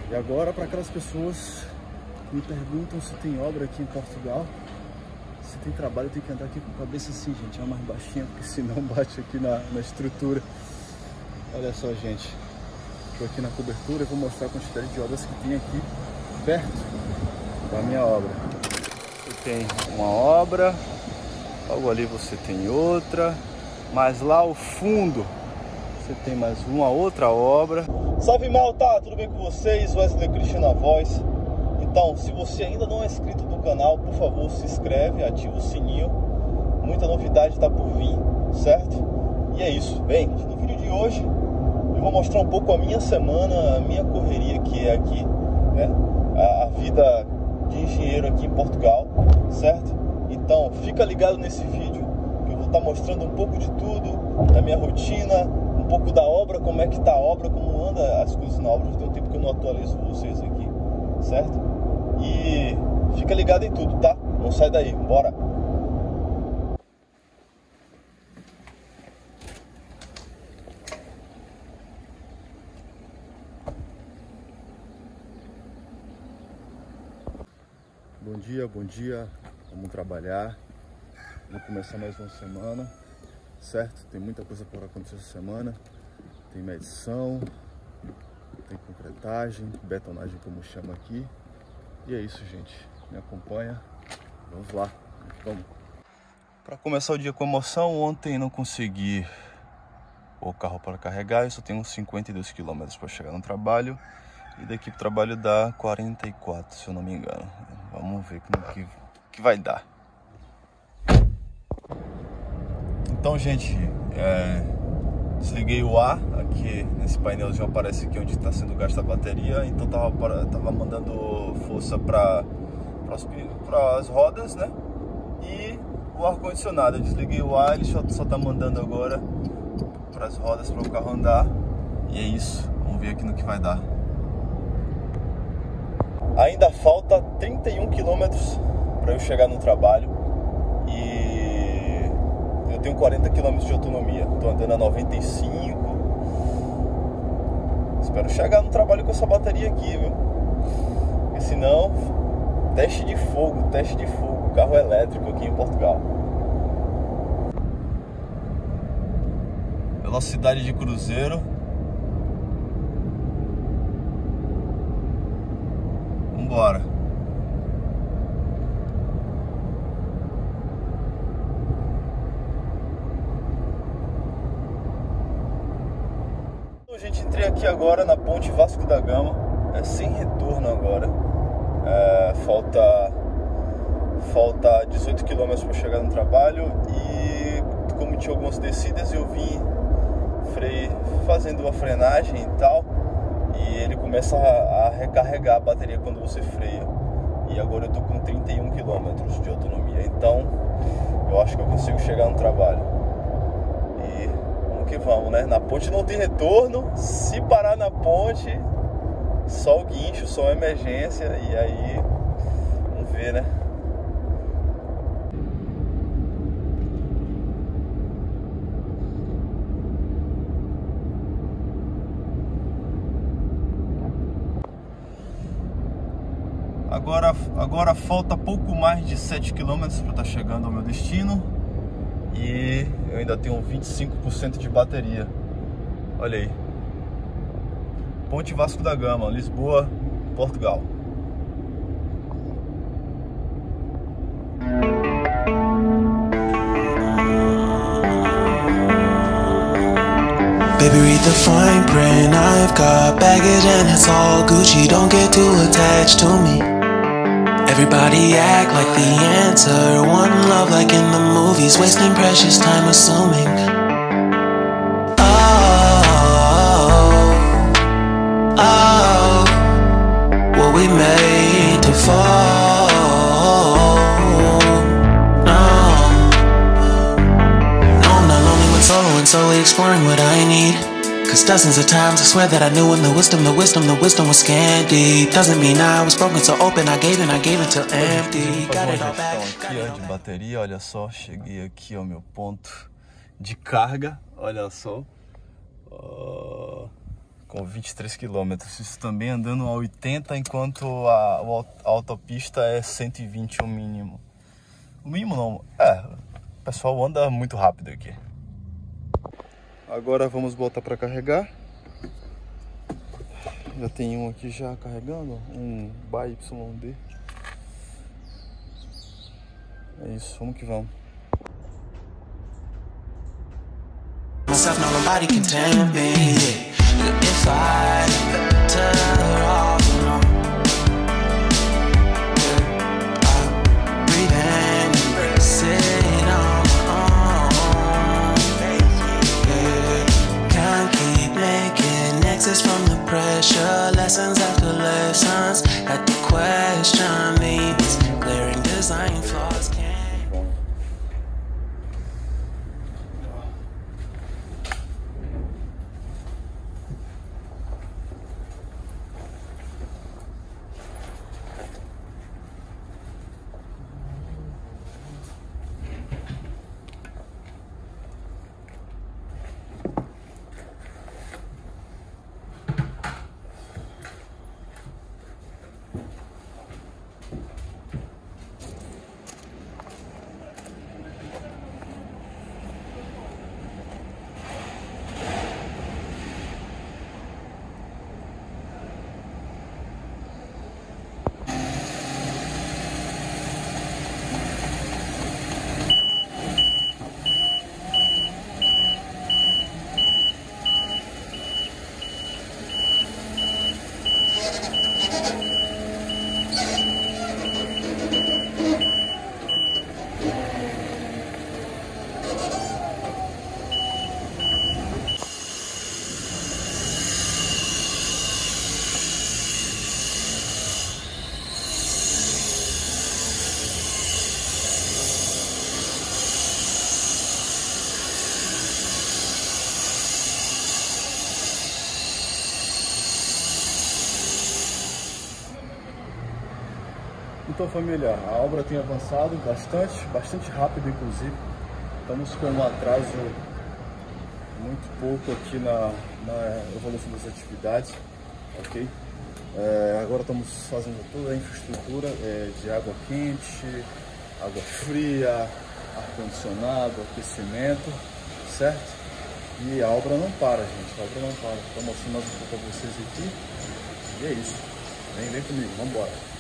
E agora, para aquelas pessoas que me perguntam se tem obra aqui em Portugal, se tem trabalho, tem que andar aqui com a cabeça assim, gente, é mais baixinha, porque senão bate aqui na estrutura. Olha só, gente, estou aqui na cobertura e vou mostrar a quantidade de obras que tem aqui perto da minha obra. Você tem uma obra, logo ali você tem outra, mas lá ao fundo você tem mais uma outra obra. Salve, malta! Tudo bem com vocês? Wesley Cristiano na voz. Então, se você ainda não é inscrito no canal, por favor, se inscreve, ativa o sininho. Muita novidade está por vir, certo? E é isso. Bem, no vídeo de hoje eu vou mostrar um pouco a minha semana, a minha correria que é aqui, né? A vida de engenheiro aqui em Portugal, certo? Então, fica ligado nesse vídeo, que eu vou estar mostrando um pouco de tudo, da minha rotina, um pouco da obra, como é que tá a obra, como anda as coisas na obra. Já tem um tempo que eu não atualizo vocês aqui, certo? E fica ligado em tudo, tá? Não sai daí, bora! Bom dia, vamos trabalhar, vamos começar mais uma semana, certo? Tem muita coisa por acontecer essa semana, tem medição, tem concretagem, betonagem como chama aqui, e é isso, gente, me acompanha, vamos lá, vamos. Para começar o dia com emoção, ontem não consegui o carro para carregar, eu só tenho uns 52 km para chegar no trabalho. E daqui pro trabalho dá 44, se eu não me engano. Vamos ver como que vai dar. Então, gente, desliguei o ar. Aqui nesse painelzinho aparece aqui onde está sendo gasta a bateria. Então tava mandando força para as rodas, né? E o ar-condicionado. Eu desliguei o ar, ele só tá mandando agora para as rodas para o carro andar. E é isso. Vamos ver aqui no que vai dar. Ainda falta 31 km para eu chegar no trabalho e eu tenho 40 km de autonomia. Estou andando a 95. Espero chegar no trabalho com essa bateria aqui, viu? Porque senão, teste de fogo, carro elétrico aqui em Portugal. Velocidade de cruzeiro. Bora. Então, gente, entrei aqui agora na ponte Vasco da Gama, sem retorno agora. Falta 18 km para chegar no trabalho e como tinha algumas descidas eu vim fazendo uma frenagem e tal. E ele começa a recarregar a bateria quando você freia. E agora eu tô com 31 km de autonomia. Então eu acho que eu consigo chegar no trabalho. E vamos que vamos, né? Na ponte não tem retorno. Se parar na ponte, só o guincho, só uma emergência. E aí, vamos ver, né? Agora falta pouco mais de 7 km para estar chegando ao meu destino. E eu ainda tenho 25% de bateria. Olha aí. Ponte Vasco da Gama, Lisboa, Portugal. Baby, read the fine print. I've got baggage and it's all Gucci. Don't get too attached to me. Everybody act like the answer. One love like in the movies. Wasting precious time assuming. Oh, were we made to fall? No, I'm not lonely when solo and solely exploring what I need. Cause dozens of times I swear that I knew when the wisdom was scanty. Doesn't mean I was broken so open, I gave it till empty. Got it all back. Aqui, de bateria, olha só, cheguei aqui ao meu ponto de carga, olha só. com 23 km. Isso também andando a 80, enquanto a autopista é 120 o mínimo. O mínimo não, o pessoal anda muito rápido aqui. Agora vamos botar para carregar. Já tem um aqui já carregando, um BYD. É isso, vamos que vamos. Nobody can tame me if I turn her off. I breathe in, sit on my own. Can't keep making exits from the pressure. Lessons after lessons. Had to question these glaring design flaws. Então, família, a obra tem avançado bastante rápido, inclusive. Estamos com um atraso muito pouco aqui na evolução das atividades, ok? Agora estamos fazendo toda a infraestrutura de água quente, água fria, ar-condicionado, aquecimento, certo? E a obra não para, gente, a obra não para. Estou mostrando um pouco para vocês aqui. E é isso. Vem comigo, vamos embora.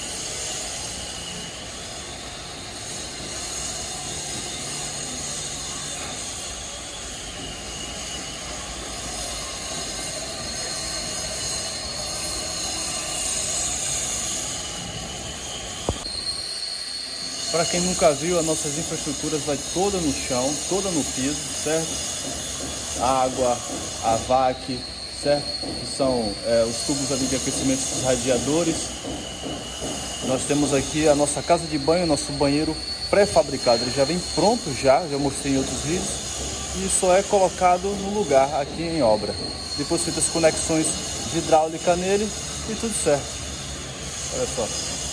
Para quem nunca viu, as nossas infraestruturas vai toda no chão, toda no piso, certo? Água, a VAC, certo? Que são os tubos ali de aquecimento dos radiadores. Nós temos aqui a nossa casa de banho, nosso banheiro pré-fabricado. Ele já vem pronto já mostrei em outros vídeos. E só é colocado no lugar aqui em obra. Depois feitas as conexões de hidráulica nele e tudo certo. Olha só.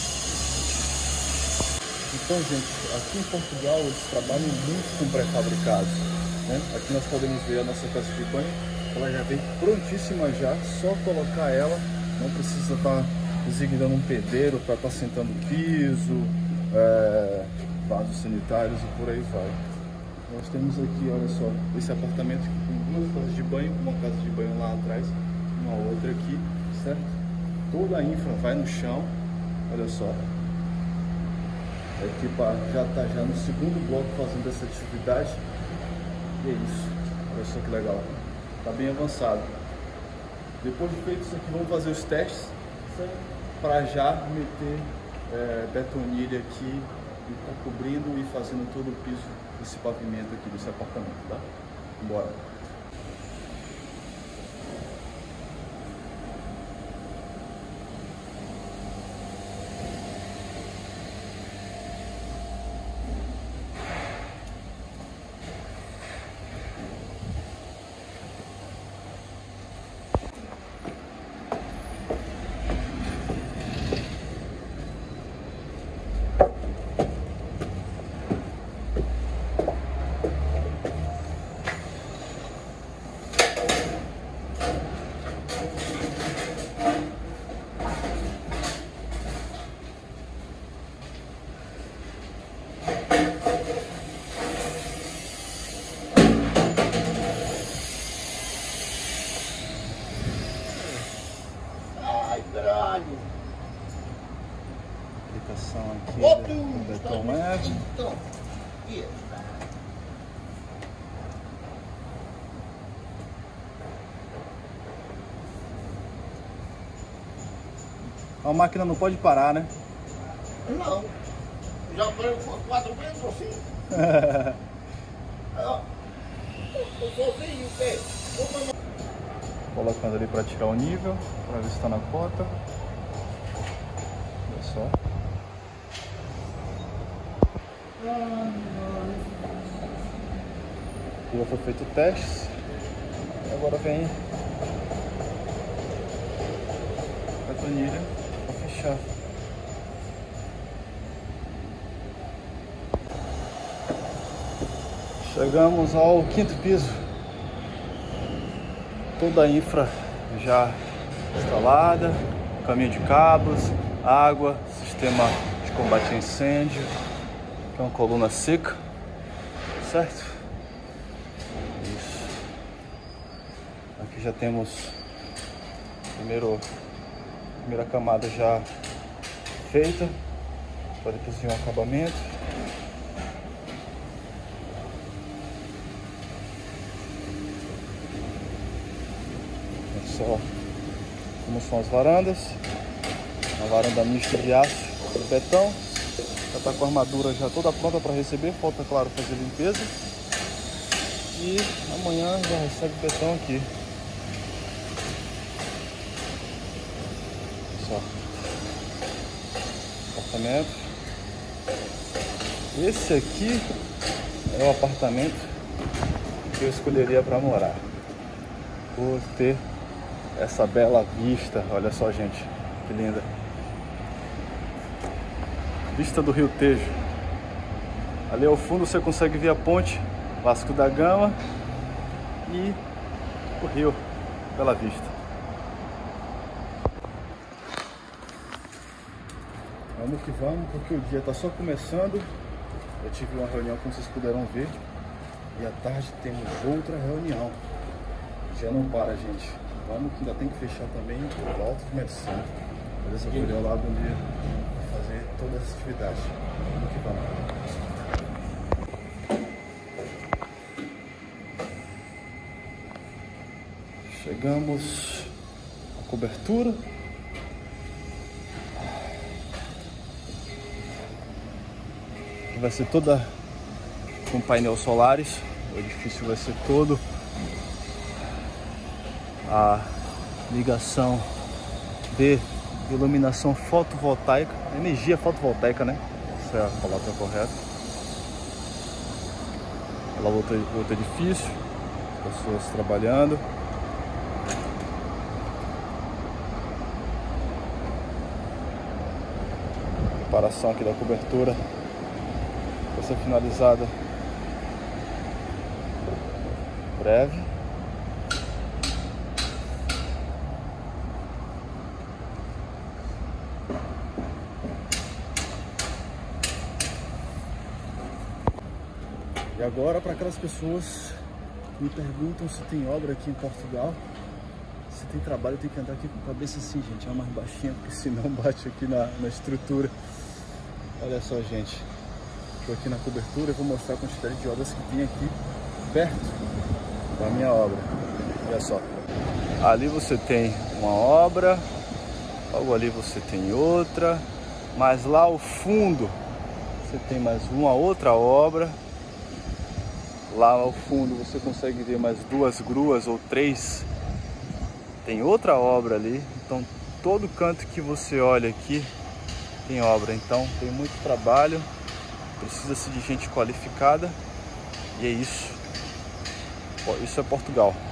Então, gente, aqui em Portugal eles trabalham muito com pré-fabricados, né? Aqui nós podemos ver a nossa casa de banho, ela já vem prontíssima já, só colocar ela, não precisa estar designando um pedreiro para estar sentando o piso, vasos sanitários e por aí vai. Nós temos aqui, olha só, esse apartamento com duas casas de banho, uma casa de banho lá atrás, uma outra aqui, certo? Toda a infra vai no chão, olha só. A equipe já está no segundo bloco fazendo essa atividade. E é isso. Olha só que legal. Está bem avançado. Depois de feito isso aqui, vamos fazer os testes para já meter betonilha aqui e tá cobrindo e fazendo todo o piso desse pavimento aqui desse apartamento, tá? Bora. Aplicação aqui do beton leve. A máquina não pode parar, né? Não. Já foi 4 vezes ou 5. Eu sozinho, Colocando ali para tirar o nível, para ver se está na cota. Olha só. Aqui já foi feito o teste. E agora vem a planilha para fechar. Chegamos ao 5º piso. Toda a infra já instalada, caminho de cabos, água, sistema de combate a incêndio, que é uma coluna seca, certo? Isso. Aqui já temos a primeira camada já feita, para depois vir um acabamento. Só como são as varandas, uma varanda mista de aço e betão, já está com a armadura já toda pronta para receber, falta claro fazer limpeza e amanhã já recebe betão aqui. Só apartamento. Esse aqui é o apartamento que eu escolheria para morar, por ter essa bela vista. Olha só, gente, que linda vista do Rio Tejo. Ali ao fundo você consegue ver a ponte Vasco da Gama e o rio pela vista. Vamos que vamos, porque o dia está só começando. Eu tive uma reunião, como vocês puderam ver, e à tarde temos outra reunião. Já não para, gente. Vamos, que ainda tem que fechar também o Alto de Medicina. Fazer essa reunião lá do dia, fazer toda essa atividade. Vamos que vamos. Chegamos à cobertura. Aqui vai ser toda com painel solares. O edifício vai ser todo a ligação de iluminação fotovoltaica, energia fotovoltaica, né? Essa é a palavra correta. Lá outro edifício, pessoas trabalhando. Preparação aqui da cobertura para ser finalizada breve. E agora, para aquelas pessoas que me perguntam se tem obra aqui em Portugal, se tem trabalho, eu tenho que andar aqui com a cabeça assim, gente, é mais baixinha, porque senão bate aqui na estrutura. Olha só, gente, estou aqui na cobertura e vou mostrar a quantidade de obras que tem aqui perto da minha obra. Olha só, ali você tem uma obra, logo ali você tem outra, mas lá ao fundo você tem mais uma outra obra. Lá ao fundo você consegue ver mais 2 gruas ou 3. Tem outra obra ali. Então todo canto que você olha aqui tem obra. Então tem muito trabalho. Precisa-se de gente qualificada. E é isso. Isso é Portugal.